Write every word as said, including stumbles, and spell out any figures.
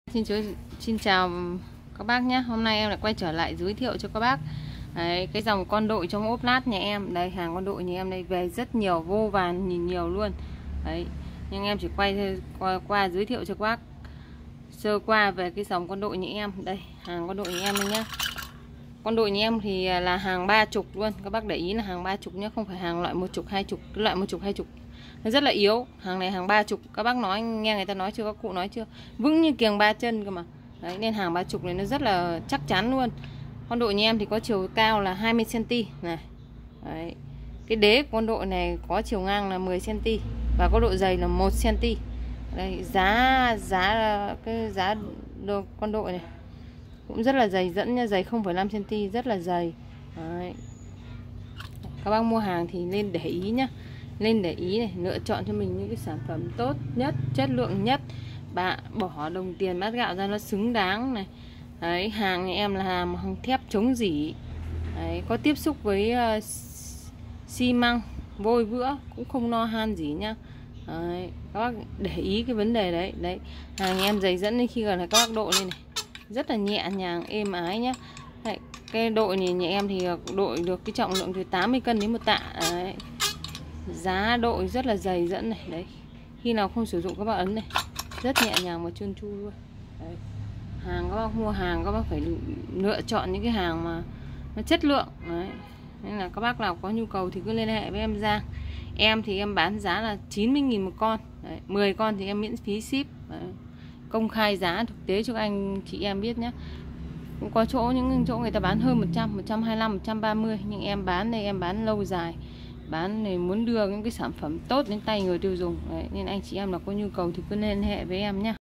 Xin chú, xin chào các bác nhé. Hôm nay em lại quay trở lại giới thiệu cho các bác đấy, cái dòng con đội trong ốp lát nhà em. Đây, hàng con đội nhà em đây về rất nhiều, vô vàn nhìn nhiều luôn đấy. Nhưng em chỉ quay qua, qua giới thiệu cho các bác sơ qua về cái dòng con đội nhà em. Đây, hàng con đội nhà em đây nhá. Con đội nhà em thì là hàng ba chục luôn. Các bác để ý là hàng ba chục nhé, không phải hàng loại một chục hai chục. Cái loại một chục hai chục nó rất là yếu, hàng này hàng ba chục. Các bác nói, nghe người ta nói chưa, các cụ nói chưa, vững như kiềng ba chân cơ mà đấy, nên hàng ba chục này nó rất là chắc chắn luôn. Con đội nhà em thì có chiều cao là hai mươi xăng-ti-mét này đấy. Cái đế của con đội này có chiều ngang là mười xăng-ti-mét và có độ dày là một xăng-ti-mét. Đây, giá giá cái giá đồ, con đội này cũng rất là dày dẫn nha, dày không phẩy năm xăng-ti-mét, rất là dày đấy. Các bác mua hàng thì nên để ý nhá, lên để ý này, lựa chọn cho mình những cái sản phẩm tốt nhất, chất lượng nhất, bạn bỏ đồng tiền bát gạo ra nó xứng đáng này đấy. Hàng nhà em là hàng, hàng thép chống rỉ đấy, có tiếp xúc với uh, xi măng, vôi vữa, cũng không no han gì nhá đấy. Các bác để ý cái vấn đề đấy đấy. Hàng nhà em dày dẫn nên khi gần là các bác đội lên này rất là nhẹ nhàng, êm ái nhá đấy. Cái đội này nhà em thì đội được cái trọng lượng từ tám mươi cân đến một tạ đấy. Giá đội rất là dày dẫn này đấy, khi nào không sử dụng các bác ấn này, rất nhẹ nhàng và trơn tru luôn đấy. Hàng các bác mua hàng các bác phải lựa chọn những cái hàng mà nó chất lượng đấy. Nên là các bác nào có nhu cầu thì cứ liên hệ với em Giang. Em thì em bán giá là chín mươi nghìn một con đấy. mười con thì em miễn phí ship đấy. Công khai giá thực tế cho các anh chị em biết nhé. Cũng có chỗ, những chỗ người ta bán hơn một trăm, một trăm hai mươi lăm, một trăm ba mươi, nhưng em bán đây em bán lâu dài, bán này muốn đưa những cái sản phẩm tốt đến tay người tiêu dùng đấy. Nên anh chị em là có nhu cầu thì cứ liên hệ với em nhé.